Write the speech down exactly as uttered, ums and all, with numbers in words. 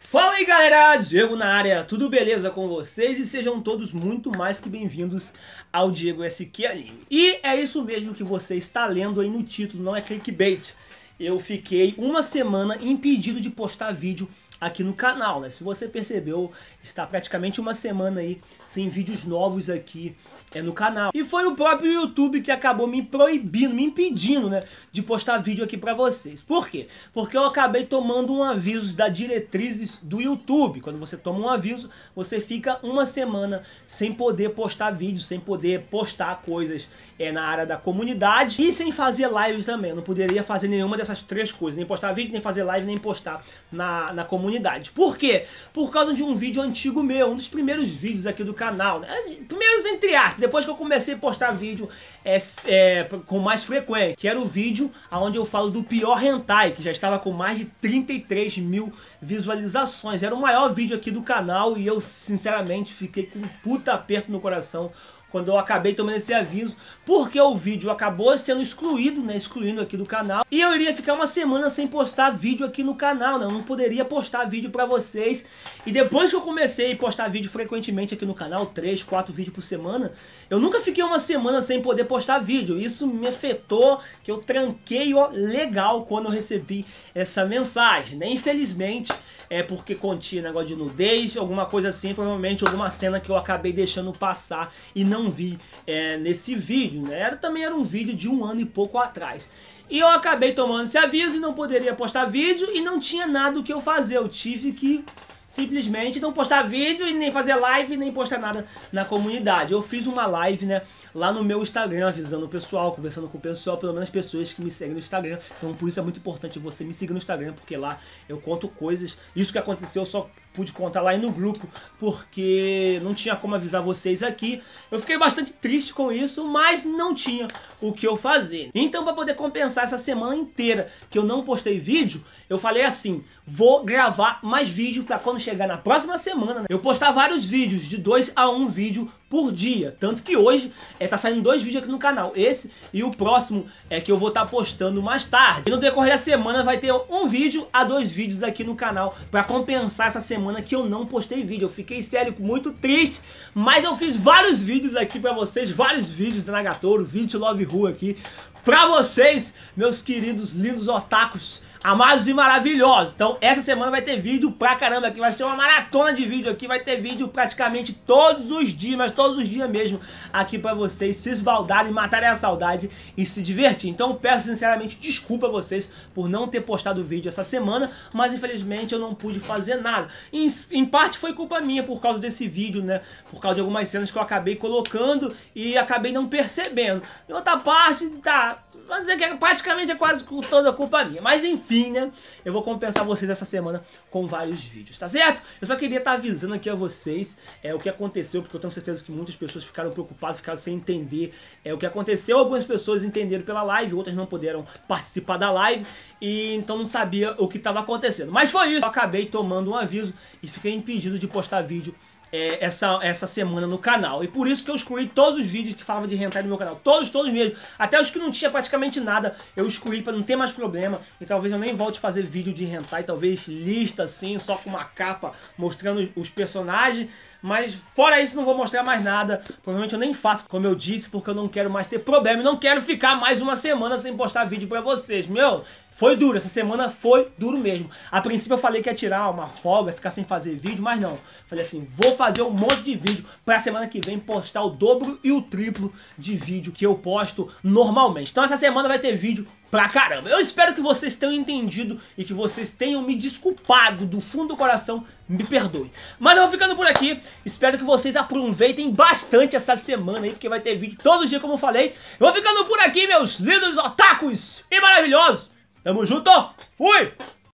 Fala aí galera, Diego na área, tudo beleza com vocês? E sejam todos muito mais que bem-vindos ao Diego S Q Anime. E é isso mesmo que você está lendo aí no título, não é clickbait. Eu fiquei uma semana impedido de postar vídeo aqui no canal, né? Se você percebeu, está praticamente uma semana aí sem vídeos novos aqui é, no canal. E foi o próprio YouTube que acabou me proibindo, me impedindo, né, de postar vídeo aqui pra vocês. Por quê? Porque eu acabei tomando um aviso das diretrizes do YouTube. Quando você toma um aviso, você fica uma semana sem poder postar vídeo, sem poder postar coisas é, na área da comunidade e sem fazer live também. Eu não poderia fazer nenhuma dessas três coisas, nem postar vídeo, nem fazer live, nem postar na, na comunidade. Por quê? Por causa de um vídeo antigo meu, um dos primeiros vídeos aqui do canal, né? Primeiros entre aspas, depois que eu comecei a postar vídeo é, é, com mais frequência, que era o vídeo onde eu falo do pior hentai, que já estava com mais de trinta e três mil visualizações. Era o maior vídeo aqui do canal e eu sinceramente fiquei com um puta aperto no coração quando eu acabei tomando esse aviso, porque o vídeo acabou sendo excluído, né, excluindo aqui do canal, e eu iria ficar uma semana sem postar vídeo aqui no canal, né, eu não poderia postar vídeo pra vocês, e depois que eu comecei a postar vídeo frequentemente aqui no canal, três, quatro vídeos por semana, eu nunca fiquei uma semana sem poder postar vídeo, isso me afetou, que eu tranquei, ó, legal quando eu recebi essa mensagem, né, infelizmente, é porque continha negócio de nudez, alguma coisa assim, provavelmente alguma cena que eu acabei deixando passar e não vi é, nesse vídeo, né? Era, também era um vídeo de um ano e pouco atrás. E eu acabei tomando esse aviso e não poderia postar vídeo e não tinha nada o que eu fazer. Eu tive que simplesmente não postar vídeo e nem fazer live, nem postar nada na comunidade. Eu fiz uma live, né, lá no meu Instagram, avisando o pessoal, conversando com o pessoal, pelo menos as pessoas que me seguem no Instagram. Então por isso é muito importante você me seguir no Instagram, porque lá eu conto coisas. Isso que aconteceu eu só pude contar lá no grupo, porque não tinha como avisar vocês aqui. Eu fiquei bastante triste com isso, mas não tinha o que eu fazer. Então, para poder compensar essa semana inteira que eu não postei vídeo, eu falei assim, vou gravar mais vídeo para quando chegar na próxima semana, né, eu postar vários vídeos, de dois a um vídeo por dia. Tanto que hoje é, tá saindo dois vídeos aqui no canal, esse e o próximo é que eu vou estar tá postando mais tarde. E no decorrer da semana vai ter um vídeo a dois vídeos aqui no canal para compensar essa semana que eu não postei vídeo. Eu fiquei sério, muito triste, mas eu fiz vários vídeos aqui para vocês, vários vídeos da Nagatoro, vídeo de Love Ru aqui para vocês, meus queridos lindos otakus, amados e maravilhosos. Então essa semana vai ter vídeo pra caramba aqui, vai ser uma maratona de vídeo aqui, vai ter vídeo praticamente todos os dias, mas todos os dias mesmo, aqui pra vocês se esbaldarem, matarem a saudade e se divertir. Então peço sinceramente desculpa a vocês por não ter postado vídeo essa semana, mas infelizmente eu não pude fazer nada. Em, em parte foi culpa minha por causa desse vídeo, né, por causa de algumas cenas que eu acabei colocando e acabei não percebendo. Em outra parte, tá, vamos dizer que é, praticamente é quase toda a culpa minha, mas enfim, né? Eu vou compensar vocês essa semana com vários vídeos, tá certo? Eu só queria estar avisando aqui a vocês é, o que aconteceu, porque eu tenho certeza que muitas pessoas ficaram preocupadas, ficaram sem entender é, o que aconteceu. Algumas pessoas entenderam pela live, outras não puderam participar da live e então não sabia o que estava acontecendo. Mas foi isso, eu acabei tomando um aviso e fiquei impedido de postar vídeo É, essa, essa semana no canal. E por isso que eu excluí todos os vídeos que falavam de hentai no meu canal. Todos, todos mesmo. Até os que não tinha praticamente nada, eu excluí para não ter mais problema. E talvez eu nem volte a fazer vídeo de hentai. Talvez lista assim, só com uma capa mostrando os, os personagens. Mas fora isso não vou mostrar mais nada. Provavelmente eu nem faço, como eu disse, porque eu não quero mais ter problema. E não quero ficar mais uma semana sem postar vídeo para vocês. Meu, foi duro, essa semana foi duro mesmo. A princípio eu falei que ia tirar uma folga, ficar sem fazer vídeo, mas não. Falei assim, vou fazer um monte de vídeo pra semana que vem postar o dobro e o triplo de vídeo que eu posto normalmente. Então essa semana vai ter vídeo pra caramba. Eu espero que vocês tenham entendido e que vocês tenham me desculpado do fundo do coração, me perdoem. Mas eu vou ficando por aqui, espero que vocês aproveitem bastante essa semana aí, porque vai ter vídeo todos os dias, como eu falei. Eu vou ficando por aqui, meus lindos otakus e maravilhosos. Tamo junto, fui!